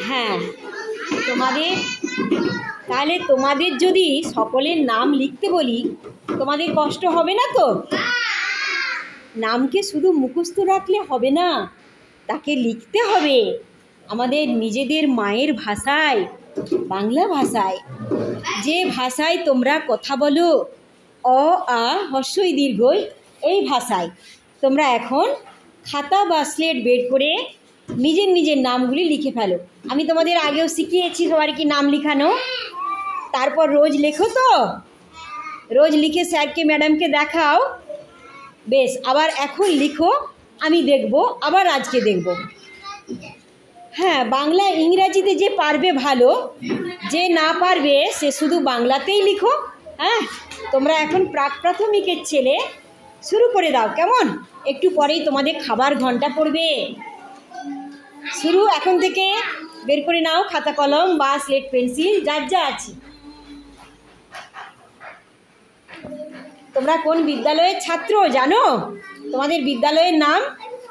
হ্যাঁ, তোমাদের তাহলে তোমাদের যদি সকলের নাম লিখতে বলি তোমাদের কষ্ট হবে না তো? নামকে শুধু মুখস্থ রাখলে হবে না, তাকে লিখতে হবে আমাদের নিজেদের মায়ের ভাষায়, বাংলা ভাষায়, যে ভাষায় তোমরা কথা বলো, অ আ হ্রস্বই দীর্ঘই, এই ভাষায় তোমরা এখন খাতা বা স্লেট বের করে নিজের নিজের নামগুলি লিখে ফেলো। আমি তোমাদের আগেও শিখিয়েছি সবার কি নাম লিখানো, তারপর রোজ লেখো তো, রোজ লিখে স্যারকে ম্যাডামকে দেখাও। বেশ, আবার এখন লিখো, আমি দেখব, আবার আজকে দেখব। হ্যাঁ, বাংলা ইংরাজিতে যে পারবে ভালো, যে না পারবে সে শুধু বাংলাতেই লিখো। হ্যাঁ, তোমরা এখন প্রাক প্রাথমিকের ছেলে, শুরু করে দাও কেমন? একটু পরেই তোমাদের খাবার ঘন্টা পড়বে। শুরু এখন থেকে, বের করে নাও খাতা কলম বা স্লেট পেন্সিল যার যা আছে। তোমরা কোন বিদ্যালয়ের ছাত্র জানো? তোমাদের বিদ্যালয়ের নাম?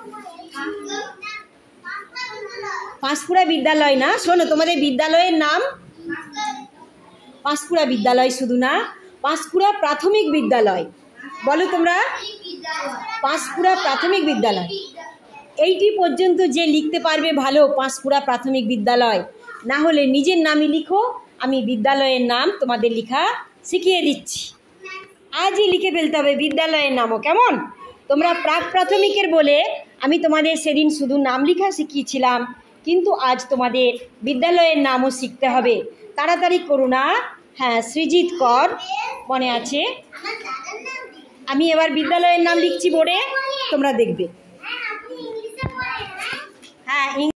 পাঁশকুড়া বিদ্যালয় না, শোনো তোমাদের বিদ্যালয়ের নাম পাঁশকুড়া বিদ্যালয় শুধু না, পাঁশকুড়া প্রাথমিক বিদ্যালয়। বলো তোমরা, পাঁশকুড়া প্রাথমিক বিদ্যালয়। এইটি পর্যন্ত যে লিখতে পারবে ভালো, পাঁশকুড়া প্রাথমিক বিদ্যালয়। না হলে নিজের নামই লিখো, আমি বিদ্যালয়ের নাম তোমাদের লেখা শিখিয়ে দিচ্ছি। আজই লিখে ফেলতে হবে বিদ্যালয়ের নামও, কেমন? তোমরা প্রাক প্রাথমিকের বলে আমি তোমাদের সেদিন শুধু নাম লেখা শিখিয়েছিলাম, কিন্তু আজ তোমাদের বিদ্যালয়ের নামও শিখতে হবে। তাড়াতাড়ি করো না। হ্যাঁ, সৃজিত কর, মনে আছে? আমি এবার বিদ্যালয়ের নাম লিখছি বোর্ডে, তোমরা দেখবে। হ্যাঁ।